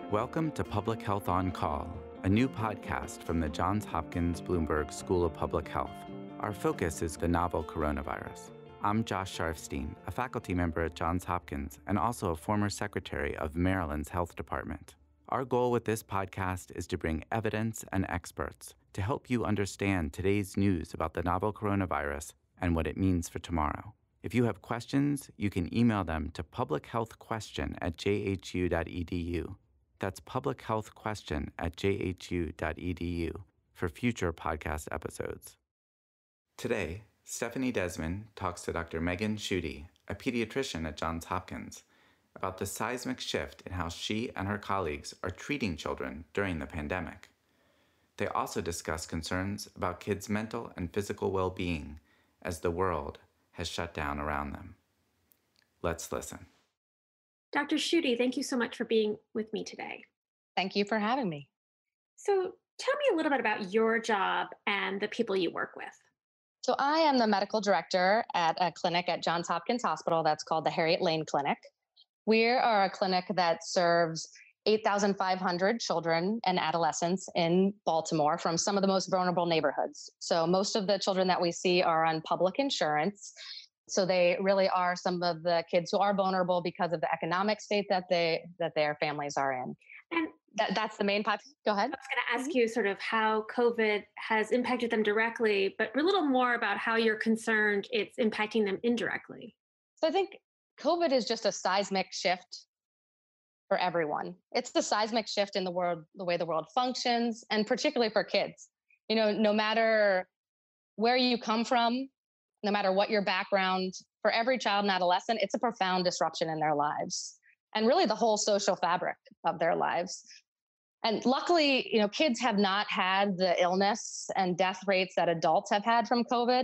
Welcome to Public Health on Call, a new podcast from the Johns Hopkins Bloomberg School of Public Health. Our focus is the novel coronavirus. I'm Josh Sharfstein, a faculty member at Johns Hopkins and also a former secretary of Maryland's Health Department. Our goal with this podcast is to bring evidence and experts to help you understand today's news about the novel coronavirus and what it means for tomorrow. If you have questions, you can email them to publichealthquestion@jhu.edu. That's publichealthquestion@jhu.edu for future podcast episodes. Today, Stephanie Desmon talks to Dr. Tschudy, a pediatrician at Johns Hopkins, about the seismic shift in how she and her colleagues are treating children during the pandemic. They also discuss concerns about kids' mental and physical well-being as the world has shut down around them. Let's listen. Dr. Tschudy, thank you so much for being with me today. Thank you for having me. So tell me a little bit about your job and the people you work with. So I am the medical director at a clinic at Johns Hopkins Hospital that's called the Harriet Lane Clinic. We are a clinic that serves 8,500 children and adolescents in Baltimore from some of the most vulnerable neighborhoods. So most of the children that we see are on public insurance. So they really are some of the kids who are vulnerable because of the economic state that their families are in. And that's the main population. Go ahead. I was going to ask you sort of how COVID has impacted them directly, but a little more about how you're concerned it's impacting them indirectly. So I think COVID is just a seismic shift for everyone. It's the seismic shift in the world, the way the world functions, and particularly for kids. You know, no matter where you come from, no matter what your background, for every child and adolescent, it's a profound disruption in their lives and really the whole social fabric of their lives. And luckily, you know, kids have not had the illness and death rates that adults have had from COVID.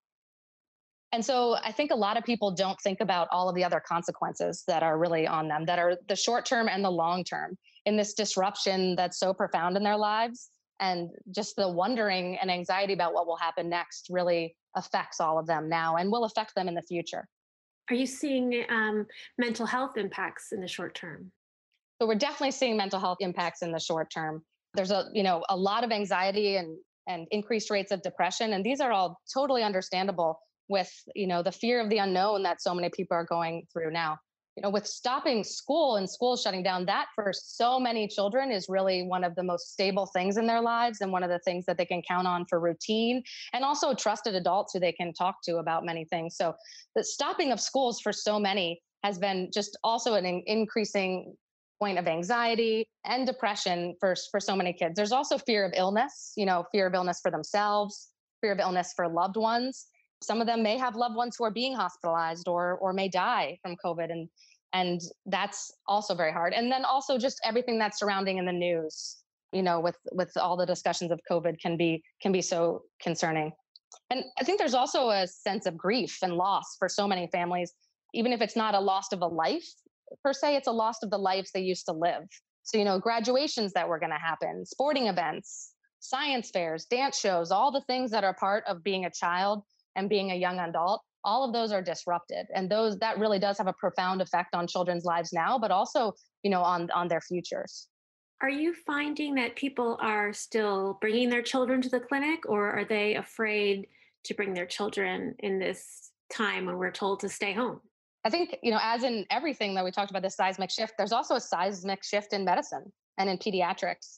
And so I think a lot of people don't think about all of the other consequences that are really on them, that are the short term and the long term in this disruption that's so profound in their lives. And just the wondering and anxiety about what will happen next really affects all of them now and will affect them in the future. Are you seeing mental health impacts in the short term? So we're definitely seeing mental health impacts in the short term. There's a lot of anxiety and increased rates of depression. And these are all totally understandable with, the fear of the unknown that so many people are going through now. With stopping school and schools shutting down, that for so many children is really one of the most stable things in their lives and one of the things that they can count on for routine and also trusted adults who they can talk to about many things. So the stopping of schools for so many has been just also an increasing point of anxiety and depression for so many kids. There's also fear of illness, fear of illness for themselves, fear of illness for loved ones. Some of them may have loved ones who are being hospitalized or may die from COVID. And that's also very hard. And then also just everything that's surrounding in the news, with all the discussions of COVID can be so concerning. And I think there's also a sense of grief and loss for so many families, even if it's not a loss of a life per se, it's a loss of the lives they used to live. So, graduations that were going to happen, sporting events, science fairs, dance shows, all the things that are part of being a child and being a young adult, all of those are disrupted. And that really does have a profound effect on children's lives now, but also, on their futures. Are you finding that people are still bringing their children to the clinic, or are they afraid to bring their children in this time when we're told to stay home? I think, as in everything that we talked about, this seismic shift, there's also a seismic shift in medicine and in pediatrics.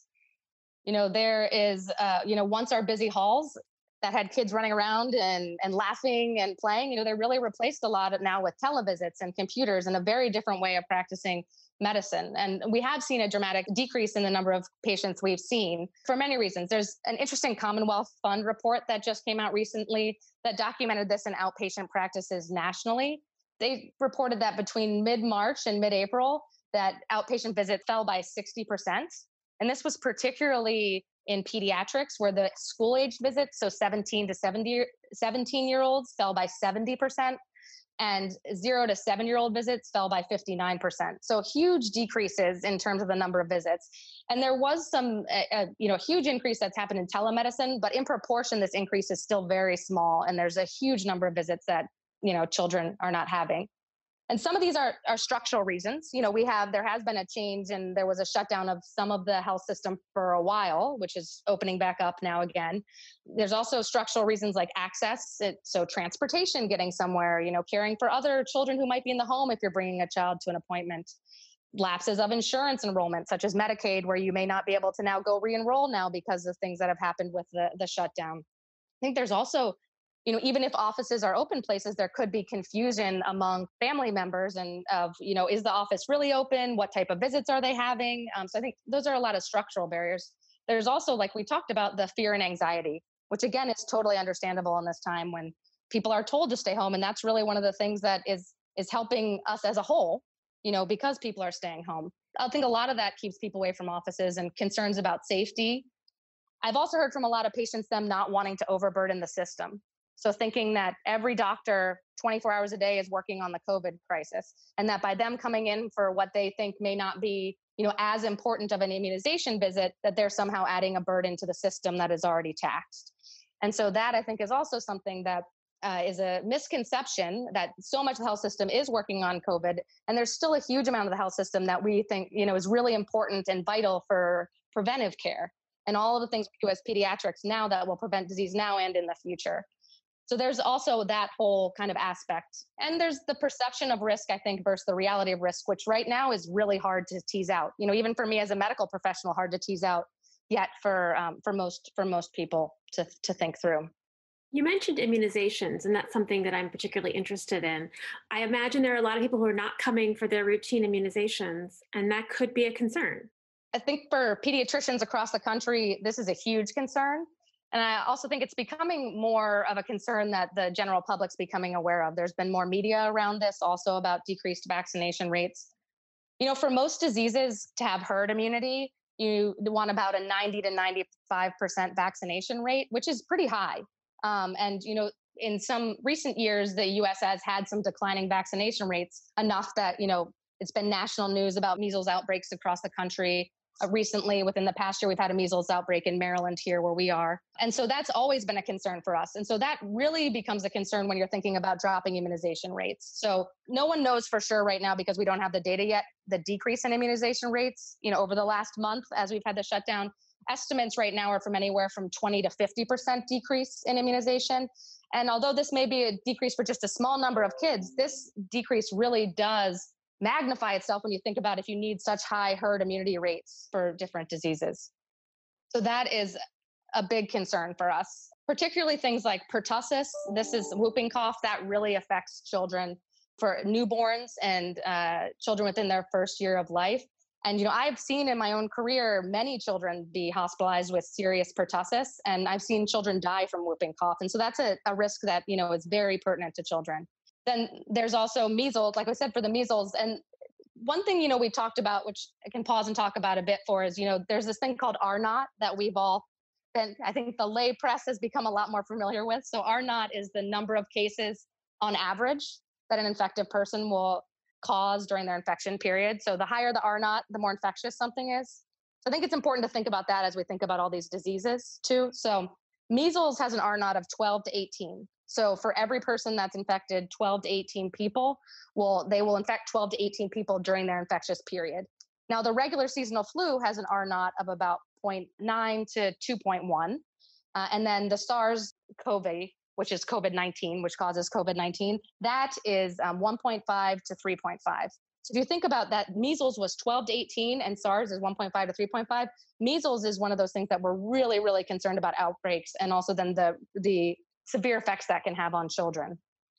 There is, once our busy halls that had kids running around and laughing and playing, they're really replaced a lot now with televisits and computers and a very different way of practicing medicine. And we have seen a dramatic decrease in the number of patients we've seen for many reasons. There's an interesting Commonwealth Fund report that just came out recently that documented this in outpatient practices nationally. They reported that between mid-March and mid-April, that outpatient visits fell by 60%. And this was particularly in pediatrics, where the school-aged visits, so 17 to 17-year-olds, fell by 70%, and 0 to 7-year-old visits fell by 59%. So huge decreases in terms of the number of visits. And there was some, huge increase that's happened in telemedicine, but in proportion, this increase is still very small. And there's a huge number of visits that, children are not having. And some of these are structural reasons. There has been a change and there was a shutdown of some of the health system for a while, which is opening back up now again. There's also structural reasons like access. So transportation, getting somewhere, caring for other children who might be in the home if you're bringing a child to an appointment. Lapses of insurance enrollment, such as Medicaid, where you may not be able to now go re-enroll now because of things that have happened with the shutdown. I think there's also, even if offices are open places, there could be confusion among family members and is the office really open? What type of visits are they having? So I think those are a lot of structural barriers. There's also, like we talked about, the fear and anxiety, which again is totally understandable in this time when people are told to stay home. And that's really one of the things that is helping us as a whole, because people are staying home. I think a lot of that keeps people away from offices and concerns about safety. I've also heard from a lot of patients them not wanting to overburden the system. So thinking that every doctor 24 hours a day is working on the COVID crisis, and that by them coming in for what they think may not be, as important of an immunization visit, that they're somehow adding a burden to the system that is already taxed. And so that, I think, is also something that is a misconception, that so much of the health system is working on COVID, and there's still a huge amount of the health system that we think, is really important and vital for preventive care and all of the things we do as pediatrics now that will prevent disease now and in the future. So there's also that whole kind of aspect. And there's the perception of risk, I think, versus the reality of risk, which right now is really hard to tease out. Even for me as a medical professional, hard to tease out yet for most people to think through. You mentioned immunizations, and that's something that I'm particularly interested in. I imagine there are a lot of people who are not coming for their routine immunizations, and that could be a concern. I think for pediatricians across the country, this is a huge concern. And I also think it's becoming more of a concern that the general public's becoming aware of. There's been more media around this also about decreased vaccination rates. For most diseases to have herd immunity, you want about a 90 to 95% vaccination rate, which is pretty high. In some recent years, the US has had some declining vaccination rates, enough that, it's been national news about measles outbreaks across the country. Recently, within the past year, we've had a measles outbreak in Maryland here where we are. And so that's always been a concern for us. And so that really becomes a concern when you're thinking about dropping immunization rates. So no one knows for sure right now, because we don't have the data yet, the decrease in immunization rates, over the last month as we've had the shutdown. Estimates right now are from anywhere from 20 to 50% decrease in immunization. And although this may be a decrease for just a small number of kids, this decrease really does magnify itself when you think about if you need such high herd immunity rates for different diseases. So that is a big concern for us, particularly things like pertussis. This is whooping cough that really affects children, for newborns and children within their first year of life. And, I've seen in my own career many children be hospitalized with serious pertussis, and I've seen children die from whooping cough. And so that's a risk that, is very pertinent to children. Then there's also measles, like I said, for the measles. And one thing, we talked about, which I can pause and talk about a bit for, is, there's this thing called R0 that we've all been, I think the lay press has become a lot more familiar with. So R0 is the number of cases on average that an infected person will cause during their infection period. So the higher the R0, the more infectious something is. So I think it's important to think about that as we think about all these diseases too. So measles has an R0 of 12 to 18. So for every person that's infected, 12 to 18 people, they will infect 12 to 18 people during their infectious period. Now, the regular seasonal flu has an R0 of about 0.9 to 2.1. And then the SARS-CoV, which is COVID-19, which causes COVID-19, that is 1.5 to 3.5. So if you think about that, measles was 12 to 18 and SARS is 1.5 to 3.5. Measles is one of those things that we're really, really concerned about outbreaks, and also then the severe effects that can have on children.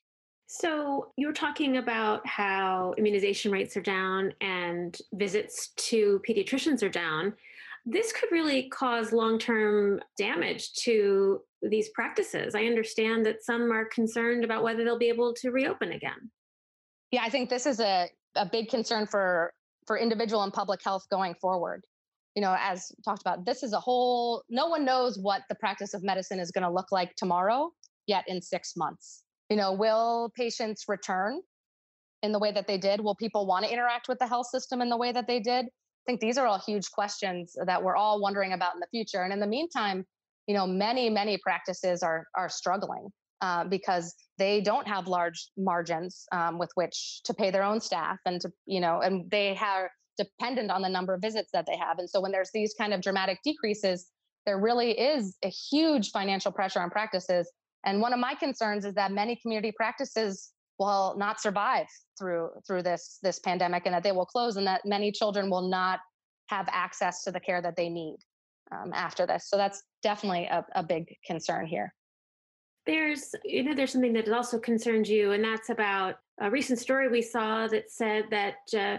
So you were talking about how immunization rates are down and visits to pediatricians are down. This could really cause long-term damage to these practices. I understand that some are concerned about whether they'll be able to reopen again. Yeah, I think this is a big concern for individual and public health going forward. As talked about, this is no one knows what the practice of medicine is going to look like tomorrow, yet in 6 months. Will patients return in the way that they did? Will people want to interact with the health system in the way that they did? I think these are all huge questions that we're all wondering about in the future. And in the meantime, many, many practices are struggling. because they don't have large margins with which to pay their own staff and and they are dependent on the number of visits that they have. And so when there's these kind of dramatic decreases, there really is a huge financial pressure on practices. And one of my concerns is that many community practices will not survive through this pandemic, and that they will close, and that many children will not have access to the care that they need after this. So that's definitely a big concern here. There's something that also concerns you, and that's about a recent story we saw that said that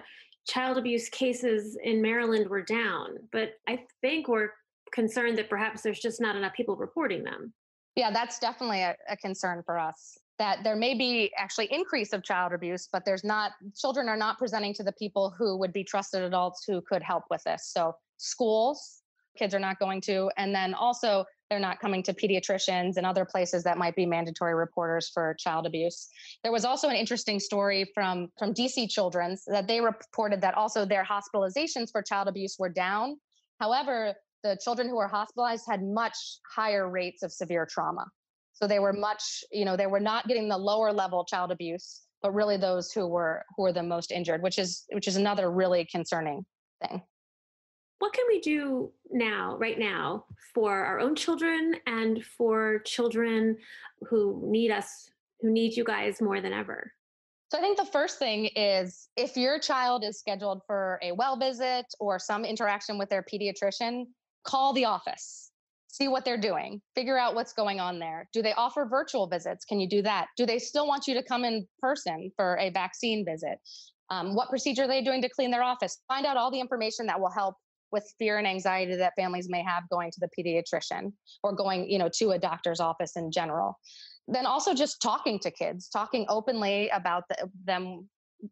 child abuse cases in Maryland were down. But I think we're concerned that perhaps there's just not enough people reporting them. Yeah, that's definitely a concern for us, that there may be actually increase of child abuse, but children are not presenting to the people who would be trusted adults who could help with this. So schools, kids are not going to, and then also they're not coming to pediatricians and other places that might be mandatory reporters for child abuse. There was also an interesting story from DC Children's that they reported that also their hospitalizations for child abuse were down. However, the children who were hospitalized had much higher rates of severe trauma. So they were they were not getting the lower level child abuse, but really those who were the most injured, which is another really concerning thing. What can we do right now, for our own children and for children who need us, who need you guys more than ever? So I think the first thing is, if your child is scheduled for a well visit or some interaction with their pediatrician, call the office, see what they're doing, figure out what's going on there. Do they offer virtual visits? Can you do that? Do they still want you to come in person for a vaccine visit? What procedure are they doing to clean their office? Find out all the information that will help with fear and anxiety that families may have going to the pediatrician or going, to a doctor's office in general. Then also just talking to kids, talking openly about them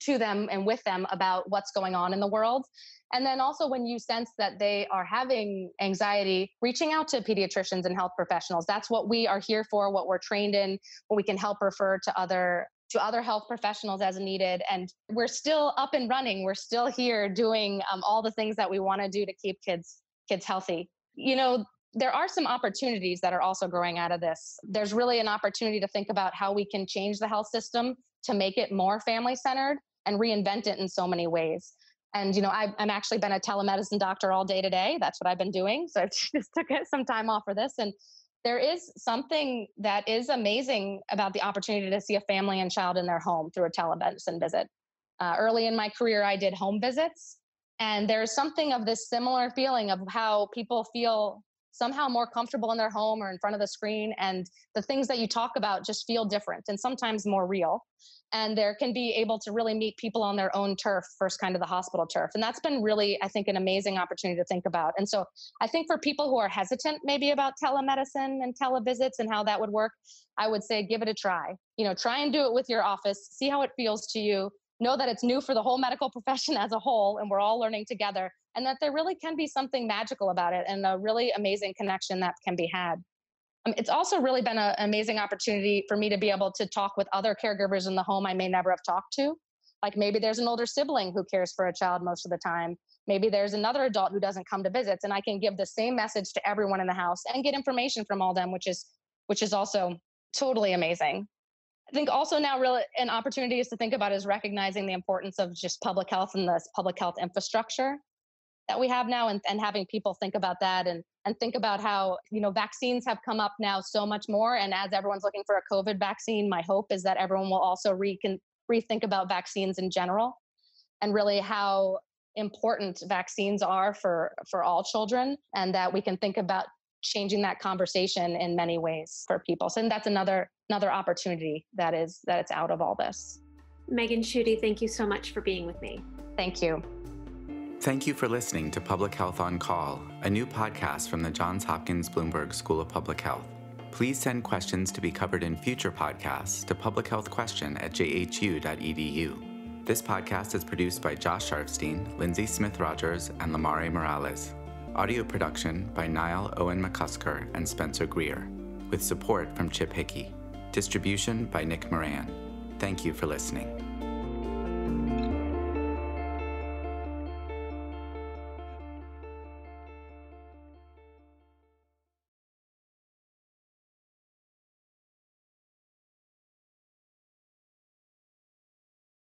and with them about what's going on in the world. And then also, when you sense that they are having anxiety, reaching out to pediatricians and health professionals. That's what we are here for, what we're trained in, what we can help refer to other health professionals as needed. And we're still up and running. We're still here doing all the things that we want to do to keep kids healthy. There are some opportunities that are also growing out of this. There's really an opportunity to think about how we can change the health system to make it more family-centered and reinvent it in so many ways. And, I'm actually been a telemedicine doctor all day today. That's what I've been doing. So I just took some time off for this. And there is something that is amazing about the opportunity to see a family and child in their home through a telemedicine visit. Early in my career, I did home visits. And there's something of this similar feeling of how people feel somehow more comfortable in their home or in front of the screen. And the things that you talk about just feel different and sometimes more real. And there can be able to really meet people on their own turf versus kind of the hospital turf. And that's been really, I think, an amazing opportunity to think about. And so I think for people who are hesitant maybe about telemedicine and televisits and how that would work, I would say give it a try. Try and do it with your office, see how it feels to you. Know that it's new for the whole medical profession as a whole, and we're all learning together, and that there really can be something magical about it and a really amazing connection that can be had. It's also really been an amazing opportunity for me to be able to talk with other caregivers in the home I may never have talked to. Like maybe there's an older sibling who cares for a child most of the time. Maybe there's another adult who doesn't come to visits, and I can give the same message to everyone in the house and get information from all of them, which is also totally amazing. I think also now really an opportunity is to think about is recognizing the importance of just public health and this public health infrastructure that we have now, and having people think about that and think about how, vaccines have come up now so much more. And as everyone's looking for a COVID vaccine, my hope is that everyone will also rethink about vaccines in general and really how important vaccines are for all children, and that we can think about changing that conversation in many ways for people. So that's another opportunity that it's out of all this. Megan Tschudy, thank you so much for being with me. Thank you. Thank you for listening to Public Health on Call, a new podcast from the Johns Hopkins Bloomberg School of Public Health. Please send questions to be covered in future podcasts to publichealthquestion@jhu.edu. This podcast is produced by Josh Sharfstein, Lindsay Smith-Rogers, and Lamare Morales. Audio production by Niall Owen McCusker and Spencer Greer, with support from Chip Hickey. Distribution by Nick Moran. Thank you for listening.